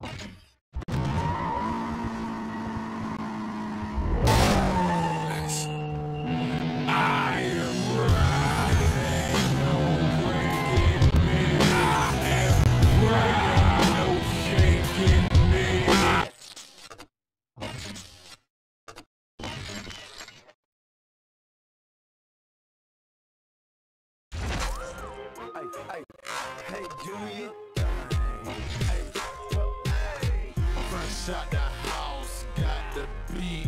Hey, do you? Fresh out the house, got the beat.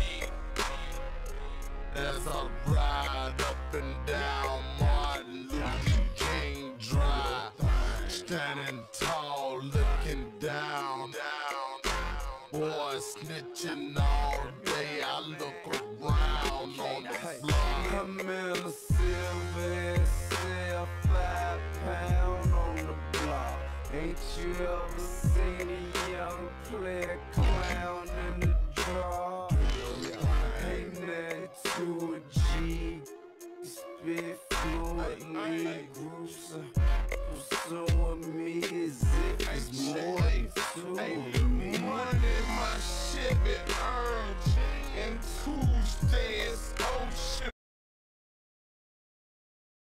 As I ride up and down Martin Luther King Drive, standing tall, looking down. Boy, snitching all day, I look around on the floor. I'm in a silver SL, 5 pound on the block. Ain't you ever seen a young player clown in the draw? Ain't that to a G? Spit fluently, gruesome. Pursuing me as if it's more than two.